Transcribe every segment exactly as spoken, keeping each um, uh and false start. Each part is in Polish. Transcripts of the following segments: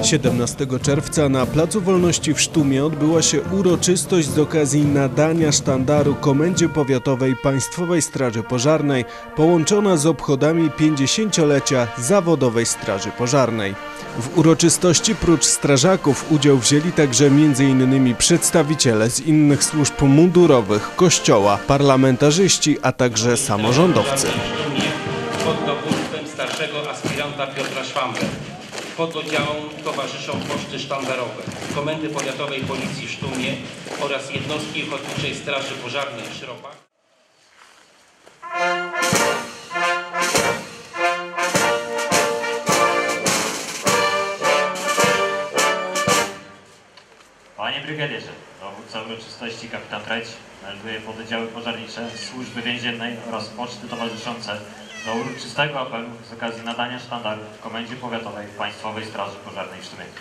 siedemnastego czerwca na Placu Wolności w Sztumie odbyła się uroczystość z okazji nadania sztandaru Komendzie Powiatowej Państwowej Straży Pożarnej, połączona z obchodami pięćdziesięciolecia Zawodowej Straży Pożarnej. W uroczystości prócz strażaków udział wzięli także między innymi przedstawiciele z innych służb mundurowych, kościoła, parlamentarzyści, a także samorządowcy. Pod dowództwem starszego aspiranta Piotra Szwambę. Pododdziałom towarzyszą poczty sztandarowe, Komendy Powiatowej Policji w Sztumie oraz jednostki Ochotniczej Straży Pożarnej w Szropach. Panie Brygadierze, dowódca uroczystości kapitan Treć melduje pododdziały pożarnicze Służby Więziennej oraz poczty towarzyszące do uroczystego apelu z okazji nadania sztandaru Komendzie Powiatowej Państwowej Straży Pożarnej w Sztumie.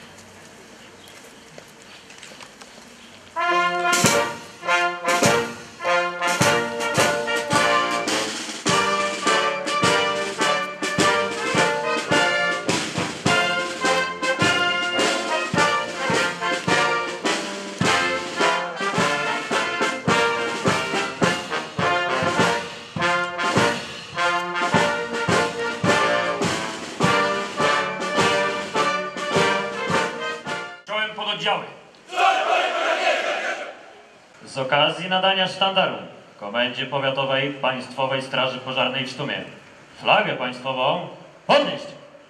Pododdziały. Z okazji nadania sztandaru Komendzie Powiatowej Państwowej Straży Pożarnej w Sztumie flagę państwową podnieść.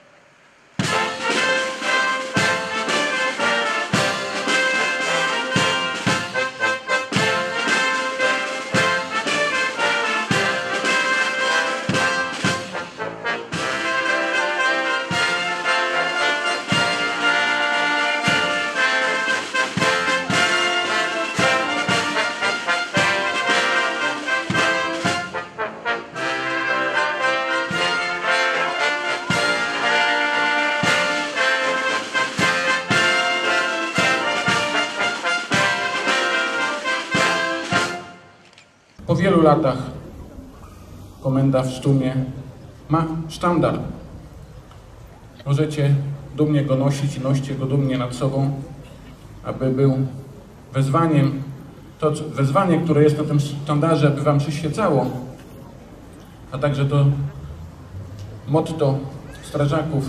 Po wielu latach komenda w Sztumie ma sztandar. Możecie dumnie go nosić i noście go dumnie nad sobą, aby był wezwaniem, to wezwanie, które jest na tym sztandarze, aby wam przyświecało, a także to motto strażaków: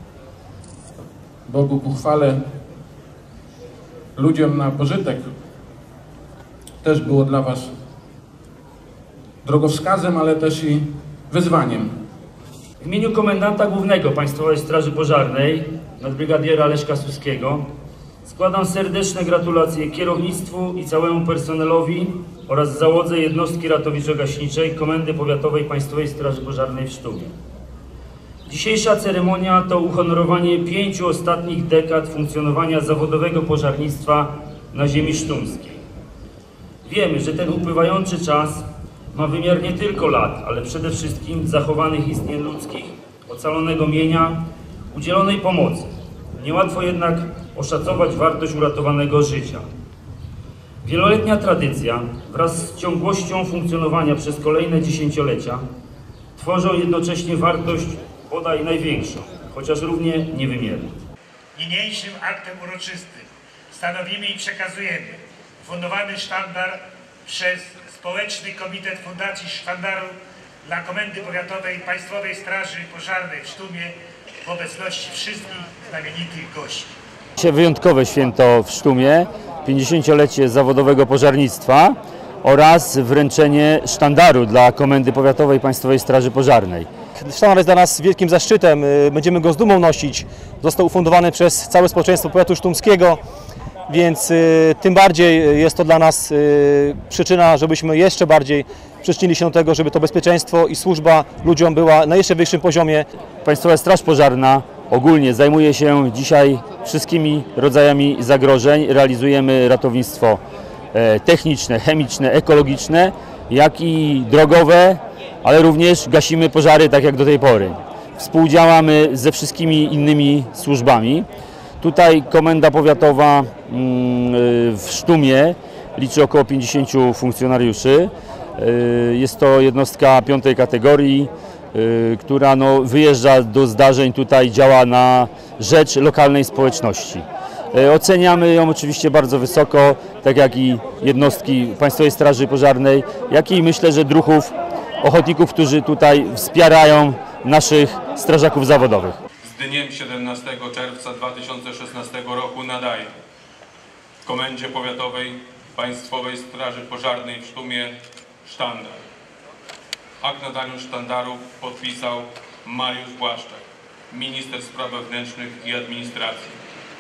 Bogu ku chwale, ludziom na pożytek, też było dla was drogowskazem, ale też i wyzwaniem. W imieniu komendanta głównego Państwowej Straży Pożarnej, nadbrygadiera Leszka Suskiego, składam serdeczne gratulacje kierownictwu i całemu personelowi oraz załodze jednostki ratowniczo-gaśniczej Komendy Powiatowej Państwowej Straży Pożarnej w Sztumie. Dzisiejsza ceremonia to uhonorowanie pięciu ostatnich dekad funkcjonowania zawodowego pożarnictwa na ziemi sztumskiej. Wiemy, że ten upływający czas ma wymiar nie tylko lat, ale przede wszystkim zachowanych istnień ludzkich, ocalonego mienia, udzielonej pomocy. Niełatwo jednak oszacować wartość uratowanego życia. Wieloletnia tradycja wraz z ciągłością funkcjonowania przez kolejne dziesięciolecia tworzą jednocześnie wartość bodaj największą, chociaż równie niewymierną. Niniejszym aktem uroczystym stanowimy i przekazujemy ufundowany sztandar przez Społeczny Komitet Fundacji Sztandaru dla Komendy Powiatowej Państwowej Straży Pożarnej w Sztumie w obecności wszystkich znamienitych gości. Dzisiaj wyjątkowe święto w Sztumie, pięćdziesięciolecie zawodowego pożarnictwa oraz wręczenie sztandaru dla Komendy Powiatowej Państwowej Straży Pożarnej. Sztandar jest dla nas wielkim zaszczytem, będziemy go z dumą nosić. Został ufundowany przez całe społeczeństwo powiatu sztumskiego. Więc y, tym bardziej jest to dla nas y, przyczyna, żebyśmy jeszcze bardziej przyczynili się do tego, żeby to bezpieczeństwo i służba ludziom była na jeszcze wyższym poziomie. Państwowa Straż Pożarna ogólnie zajmuje się dzisiaj wszystkimi rodzajami zagrożeń. Realizujemy ratownictwo e, techniczne, chemiczne, ekologiczne, jak i drogowe, ale również gasimy pożary tak jak do tej pory. Współdziałamy ze wszystkimi innymi służbami. Tutaj Komenda Powiatowa w Sztumie liczy około pięćdziesięciu funkcjonariuszy. Jest to jednostka piątej kategorii. y, która no, wyjeżdża do zdarzeń, tutaj działa na rzecz lokalnej społeczności. Y, oceniamy ją oczywiście bardzo wysoko, tak jak i jednostki Państwowej Straży Pożarnej, jak i myślę, że druhów ochotników, którzy tutaj wspierają naszych strażaków zawodowych. Z dniem siedemnastego czerwca dwa tysiące szesnastego roku nadaję Komendzie Powiatowej Państwowej Straży Pożarnej w Sztumie sztandar. Akt nadania sztandaru podpisał Mariusz Błaszczak, minister spraw wewnętrznych i administracji.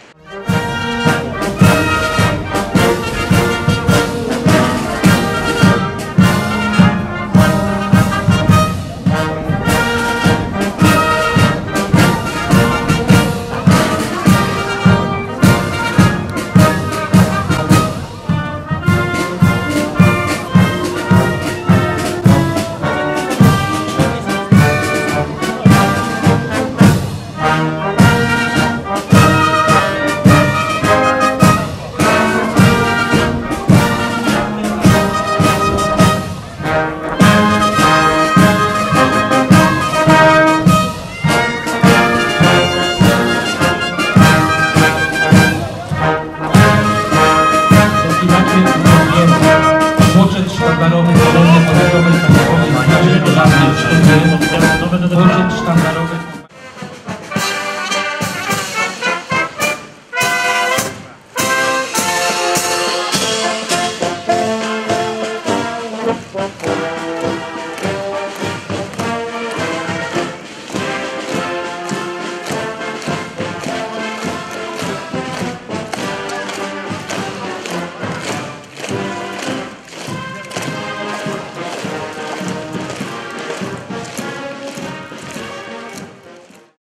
Poczet sztandarowy Komendy Powiatowej Państwowej Straży Pożarnej w Sztumie. Poczet sztandarowy